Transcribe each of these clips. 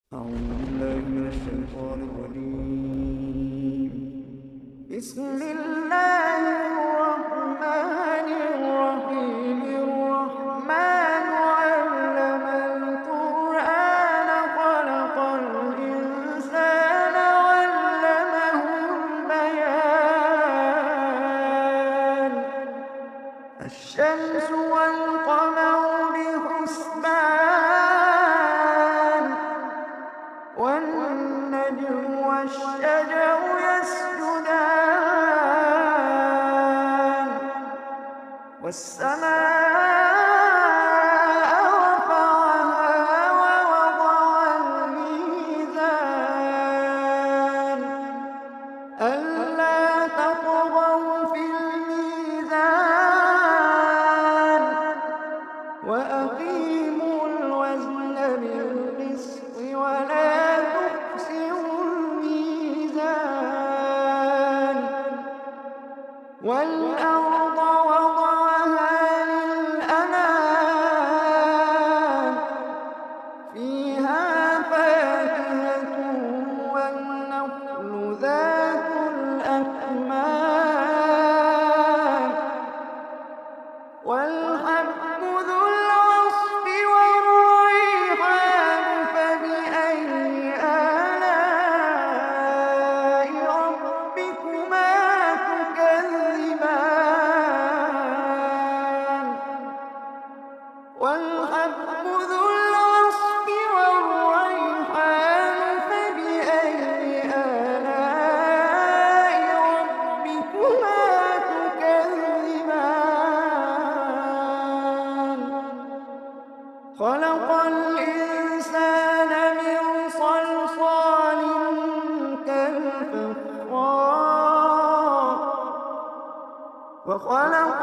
أعوذ بالله من الشيطان الرجيم. بسم الله الرحمن الرحيم. الرحمن علم القرآن خلق الإنسان علمه البيان. الشمس والقمر بحسبان والنجم والشجر يسجدان والسماء رفعها ووضع الميزان ألا تطغوا في الميزان وأقيموا الوزن بالقسط ولا تخسروا الميزان والأرض وضعها للأنام فيها فاكهة والنخل ذات الأكمام والحب ذو العصف والريحان فبأي آلاء ربكما تكذبان والحب ذو العصف والريحان فبأي آلاء ربكما تكذبان خلق الإنسان من صلصال كالفخار وخلق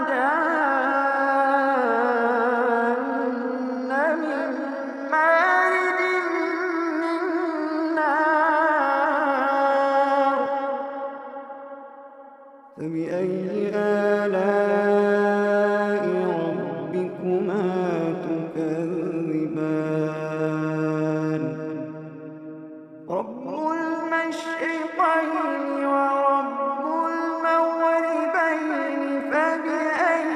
الجن من مارج من نار فبأي آلاء ربكما تكذبان رب المشرقين ورب المغربين فبأي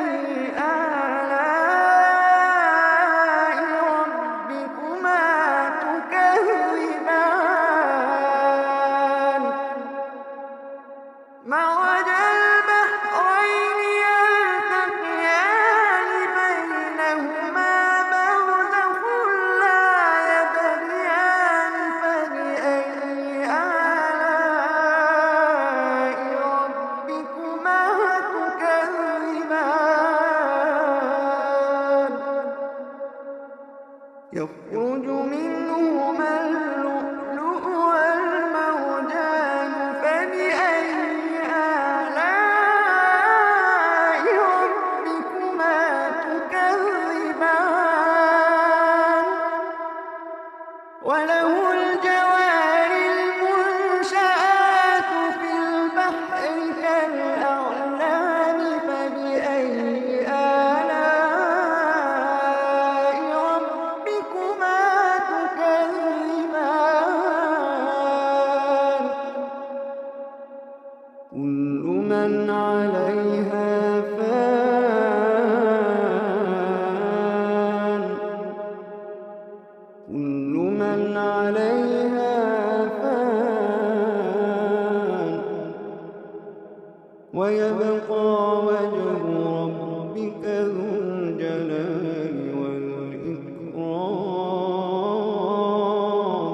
آلاء ربكما تكذبان مرج البحرين يلتقيان بينهما برزخ لا يبغيان فبأي آلاء ربكما تكذبان يخرج منهما اللؤلؤ والمرجان فبأي آلاء ربكما تكذبان وله الجوار المنشآت في البحر كالأعلام فبأي آلاء ربكما تكذبان كل من عليها فان كل من عليها فان ويبقى وجه ربك ذو الجلال والإكرام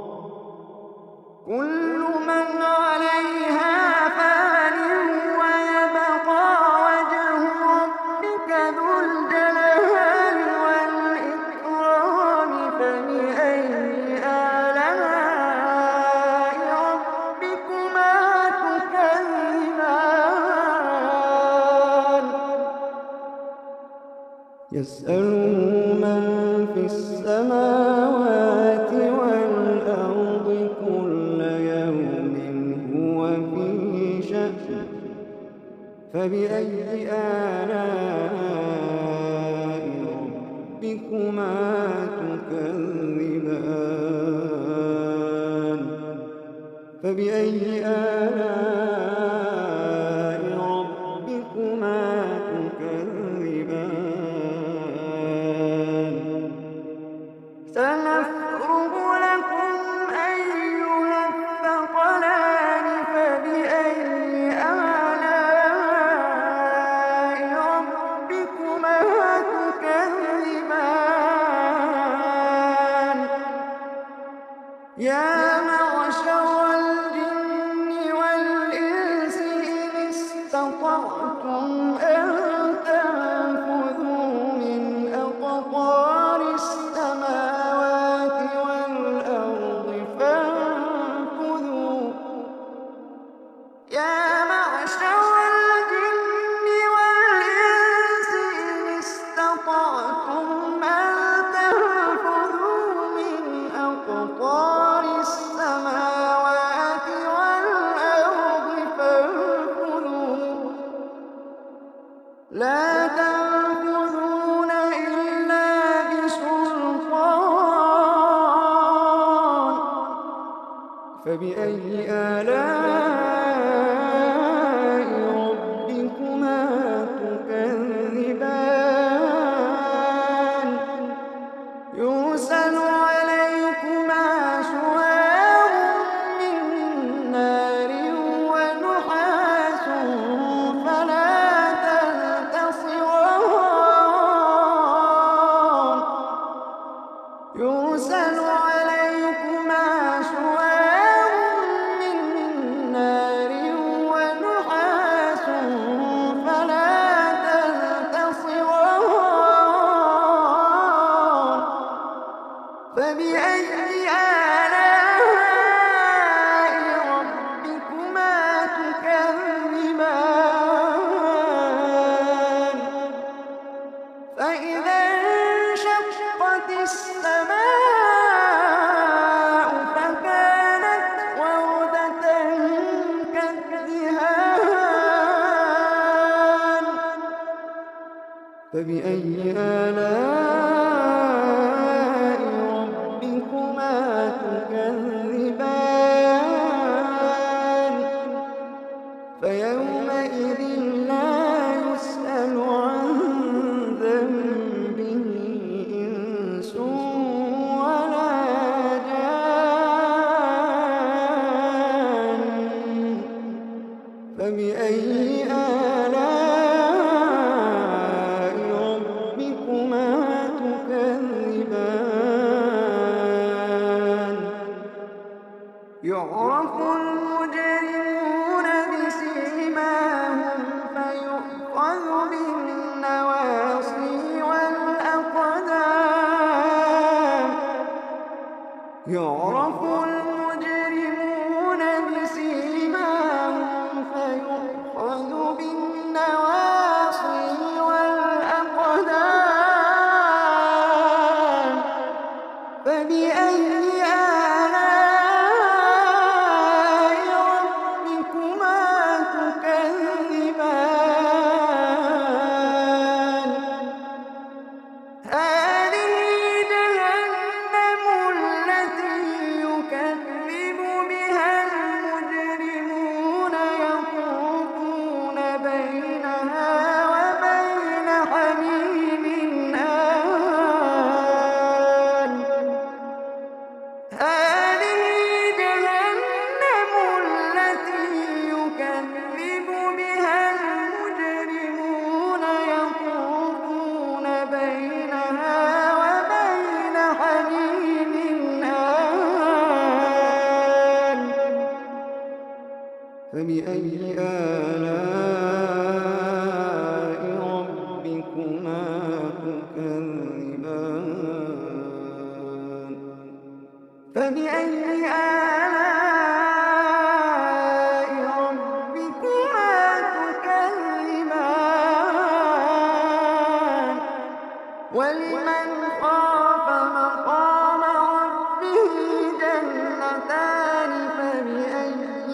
كل من عليها فان ويبقى وجه ربك ذو الجلال والإكرام فبأي آلاء ربكما تكذبان يسأله من في السماوات والأرض كل يوم هو في شأن فبأي آلاء ربكما تكذبان فبأي آلاء ربكما تكذبان سنفرغ لكم أيها الثقلان فبأي آلاء ربكما تكذبان يا معشر الجن والإنس إن استطعتم أن تنفذوا من أقطار السماوات والأرض فانفذوا يا معشر الجن والإنس إن استطعتم أن تنفذوا من أقطار السماوات والأرض فانفذوا لا تنفذون إلا بسلطان فبأي آلاء ربكما تكذبان يرسل عليكما شواظ من نار ونحاس فلا تنتصران يرسل عليكما شواظ من نار ونحاس فلا تنتصران فبأي آلاء ربكما تكذبان فإذا انشقت السماء فكانت وردة كالدهان فبأي آلاء ربكما تكذبان فيومئذ لا يسأل عن ذنبه إنس ولا جان فبأي آلاء ربكما تكذبان يعرف المجرمون بسيماهم فيؤخذ بالنواصي والأقدام يعرف المجرمون بسيماهم فيؤخذ بالنواصي والأقدام فبأي آلاء ربكما تكذبان هذه جهنم التي يكذب بها المجرمون يطوفون بينها وبين حميم آن هذه جهنم التي يكذب بها المجرمون يطوفون بينها وبين حميم آن فبأي آلاء ربكما تكذبان فبأي آلاء ربكما تكذبان ولمن خاف مقام ربه جنتان فبأي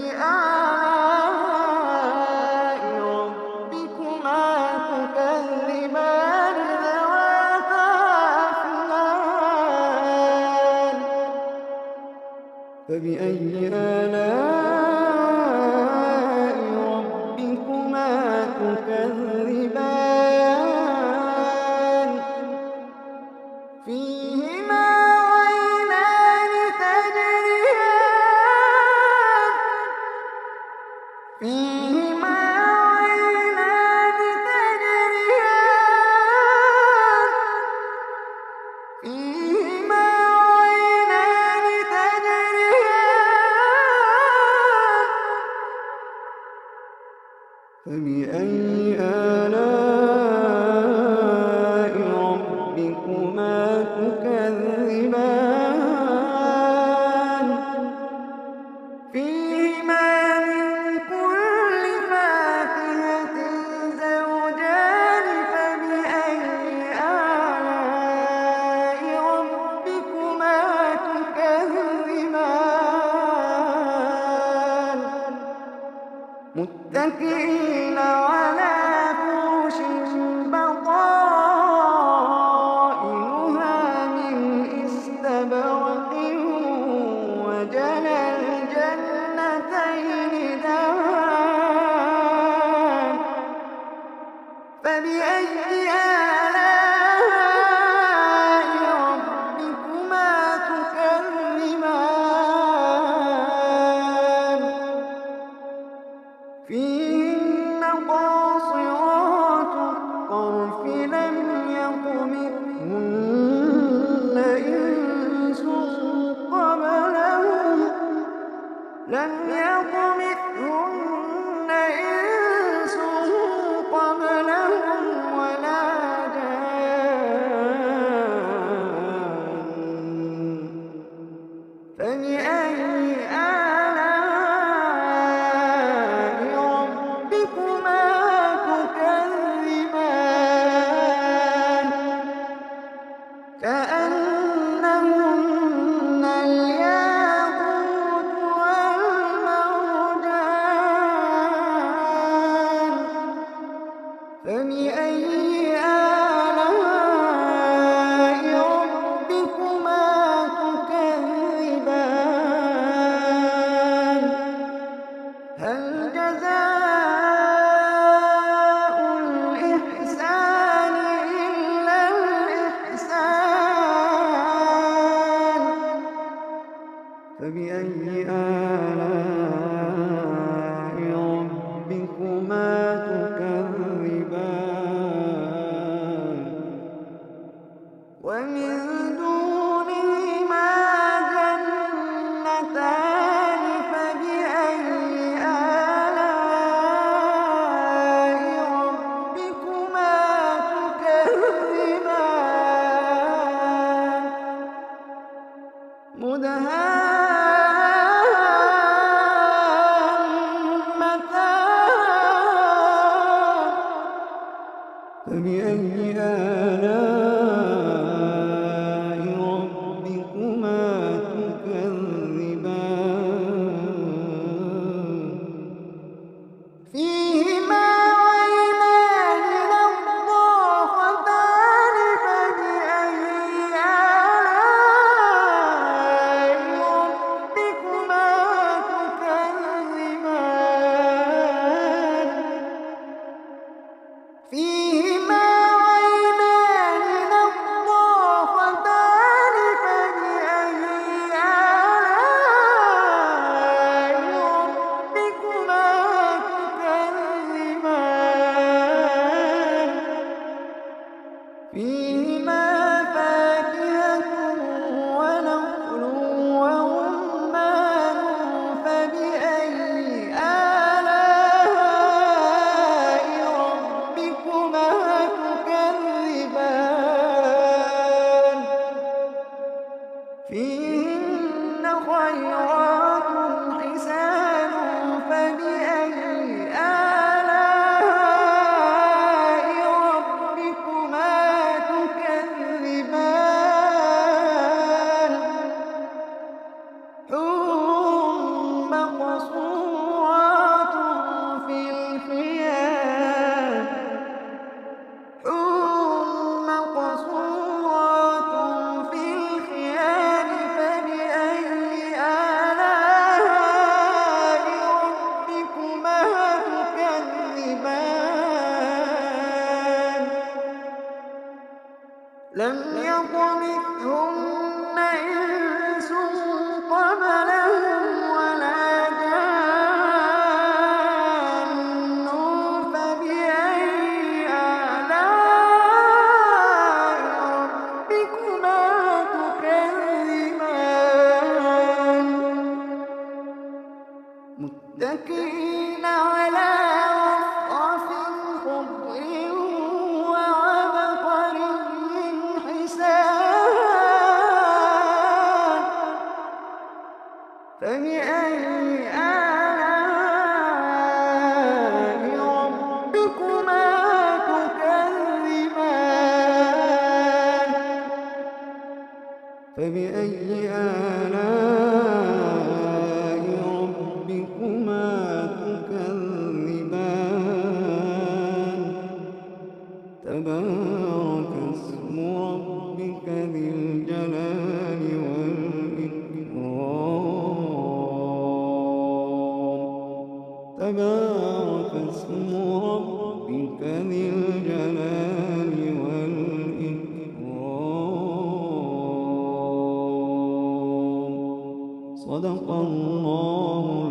آلاء ربكما تكذبان ذواتا أفنان فبأي آلاء ربكما تكذبان فيهما عينان تجريان فيهما عينان تجريان فيهما عينان تجريان فبأي آلاء ربكما تكذبان فيهما من كل فاكهة زوجان فبأي آلاء ربكما تكذبان متكئين على فرش بطائنها من استبرق وجنى الجنتين دان فبأي آلاء ربكما تكذبان فيهن قاصرات الطرف لم يطمثهن إنس قبلهم ولا جان فبأي آلاء ربكما تكذبان كأنهن الياقوت والمرجان فبأي آلاء ربكما تكذبان هل جزاء الإحسان إلا الإحسان فبأي آلاء ربكما تكذبان ومن دونهما جنتان فبأي آلاء ربكما تكذبان مدهامتان فبأي آلاء ربكما تكذبان فيهما عينان نضاختان فبأي آلاء ربكما تكذبان فيهما عينان نضاختان فبأي آلاء ربكما تكذبان فيهما فاكهة ونخل ورمان فبأي آلاء ربكما تكذبان فيهن خيرات حسان فبأي آلاء ربكما تكذبان حور مقصورات في الخيام حور مقصورات في الخيام فبأي آلاء متكئين على رفرف خضر وعبقري حسان فبأي آلاء ربكما تكذبان فبأي آلاء ربكما تكذبان تبارك اسم ربك ذي الجلال والإكرام تبارك اسم ربك ذي الجلال والإكرام صدق الله